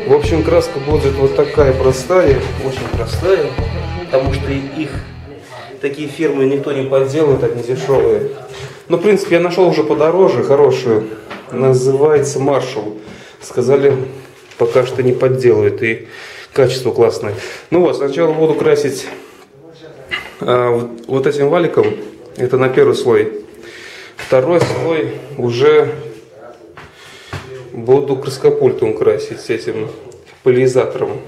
В общем, краска будет вот такая простая, очень простая, потому что их такие фирмы никто не подделывает, они дешевые. Но, в принципе, я нашел уже подороже, хорошую. Называется Marshall. Сказали, пока что не подделывает, и качество классное. Ну вот, сначала буду красить вот этим валиком, это на первый слой. Второй слой уже буду краскопультом красить с этим поляризатором.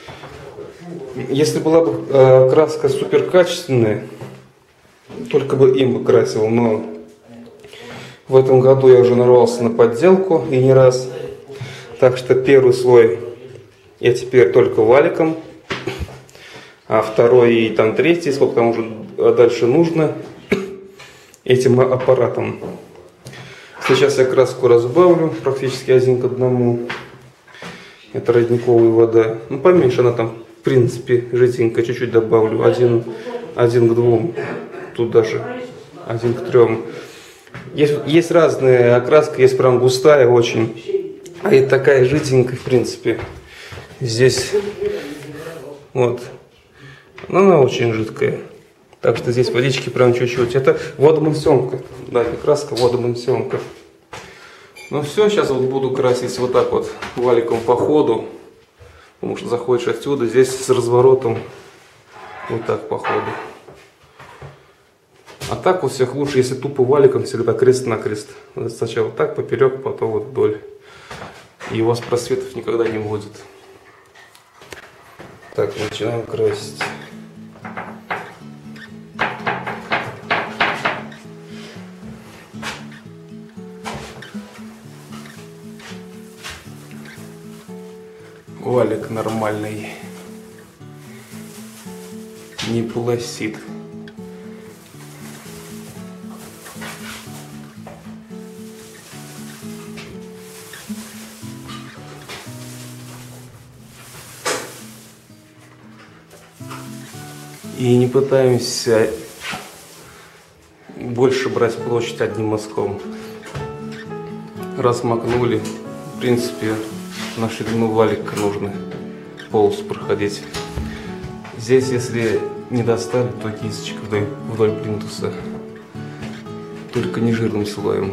Если была бы краска супер качественная, только бы им бы красил, но в этом году я уже нарвался на подделку и не раз. Так что первый слой я теперь только валиком, а второй и там третий, сколько там уже дальше нужно, этим аппаратом. Сейчас я краску разбавлю практически 1 к 1. Это родниковая вода. Ну, поменьше она там, в принципе, жиденькая. Чуть-чуть добавлю. 1 к 2. Тут даже 1 к 3. Есть разные окраски. Есть прям густая очень. А и такая жиденькая, в принципе. Здесь вот. Но она очень жидкая. Так что здесь водички прям чуть-чуть. Это водомансионка. Да, не краска, водомансионка. Ну все, сейчас вот буду красить вот так вот валиком по ходу. Потому что заходишь отсюда, здесь с разворотом вот так по ходу. А так у всех лучше, если тупо валиком, всегда крест-накрест. Сначала так, поперек, потом вот вдоль. И у вас просветов никогда не будет. Так, начинаем красить. Валик нормальный, не пластит. И не пытаемся больше брать площадь одним мазком. Раз макнули, в принципе, на ширину валика нужно полосу проходить. Здесь, если не достали, то кисточкой вдоль плинтуса. Только не жирным слоем.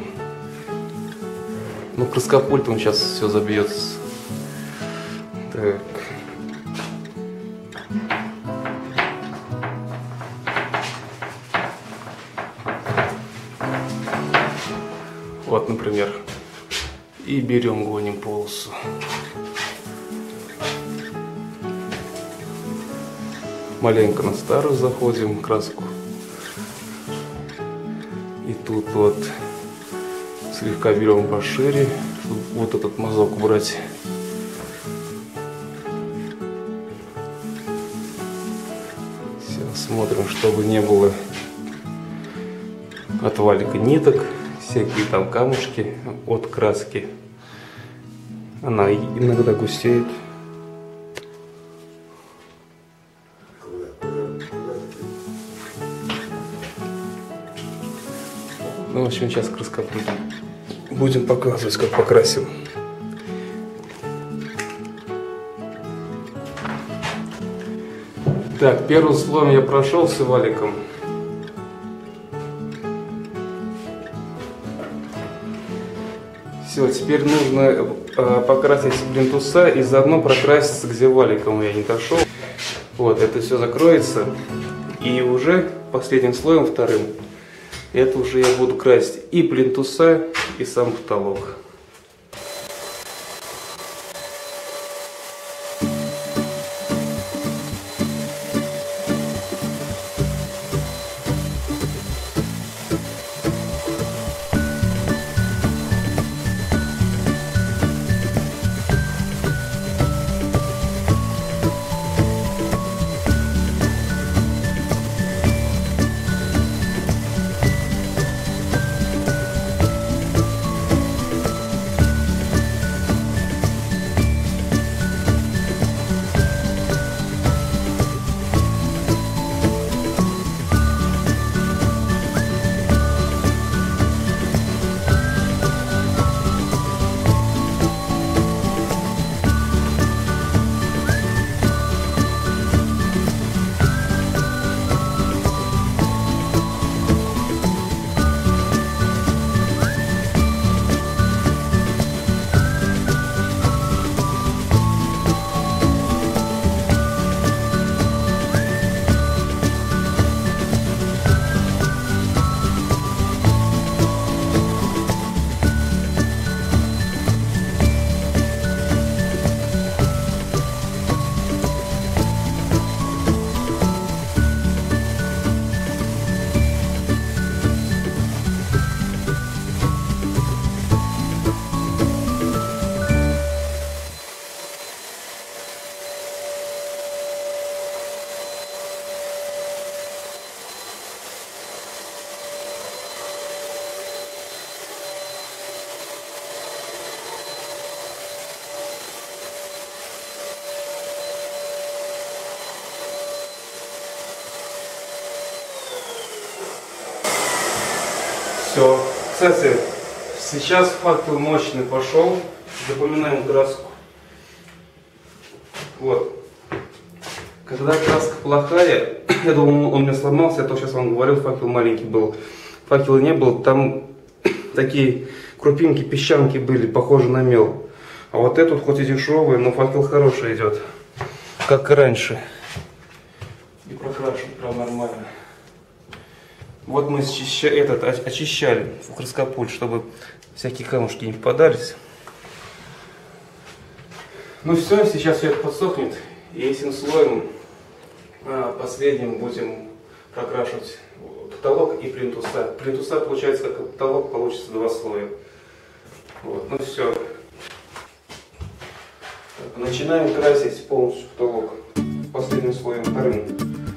Ну, краскопультом сейчас все забьется. Так. Вот, например. И берем, гоним полосу. Маленько на старую заходим краску. И тут вот слегка берем пошире, чтобы вот этот мазок убрать. Все, смотрим, чтобы не было от валика ниток. Всякие там камушки от краски. Она иногда густеет. Ну, в общем, сейчас краскопультом будем показывать, как покрасим. Так, первым слоем я прошелся валиком. Все, теперь нужно покрасить плинтуса и заодно прокраситься, где валиком я не дошел. Вот, это все закроется. И уже последним слоем, вторым, это уже я буду красить и плинтуса, и сам потолок. Кстати, сейчас факел мощный пошел. Запоминаем краску. Вот. Когда краска плохая, я думал, он у меня сломался, я то сейчас вам говорил, факел маленький был. Факела не было, там такие крупинки, песчанки были, похожи на мел. А вот этот хоть и дешевый, но факел хороший идет, как и раньше. И прокрашен прям нормально. Вот мы очищали фукроскопуль, чтобы всякие камушки не попадались. Ну все, сейчас все это подсохнет. И этим слоем последним будем прокрашивать потолок и плинтуса. Плинтуса получается, как потолок, получится 2 слоя. Вот, ну все. Начинаем красить полностью потолок. Последним слоем, вторым.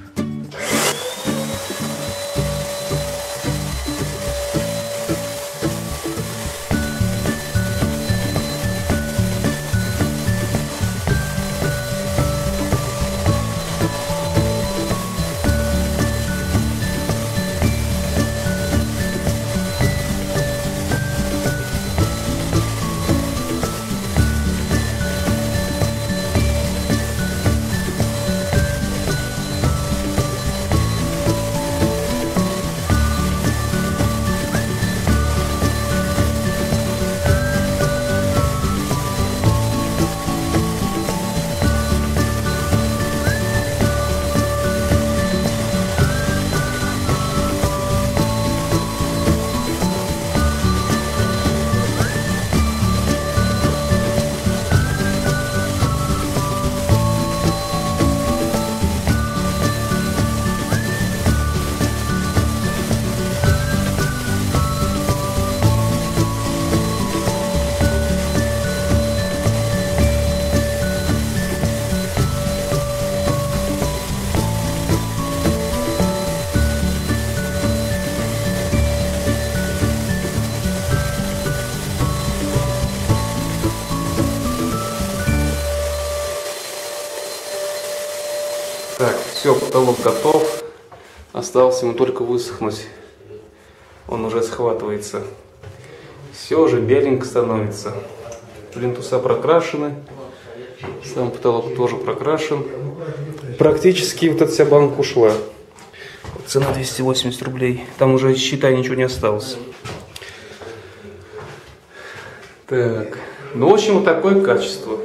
Так, все, потолок готов. Осталось ему только высохнуть. Он уже схватывается. Все уже беленько становится. Плинтуса прокрашены. Сам потолок тоже прокрашен. Практически вот эта вся банка ушла. Цена 280 рублей. Там уже, считай, ничего не осталось. Так. Ну, в общем, вот такое качество.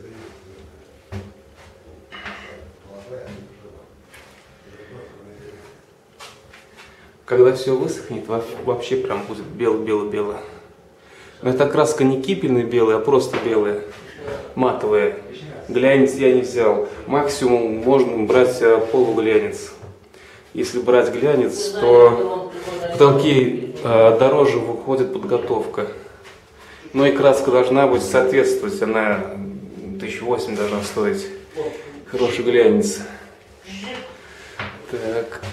Когда все высохнет, вообще прям будет бело-бело-бело. Но эта краска не кипельная белая, а просто белая, матовая. Глянец я не взял. Максимум можно брать полуглянец. Если брать глянец, то потолки дороже выходит подготовка. Но и краска должна быть соответствовать. Она 1008 должна стоить. Хороший глянец. Так.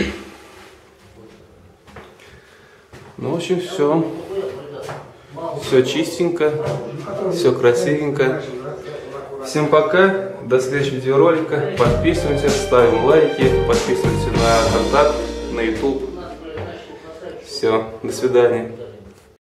Ну, в общем, все. Все чистенько, все красивенько. Всем пока, до следующего видеоролика. Подписывайтесь, ставим лайки, подписывайтесь на контакт, на YouTube. Все, до свидания.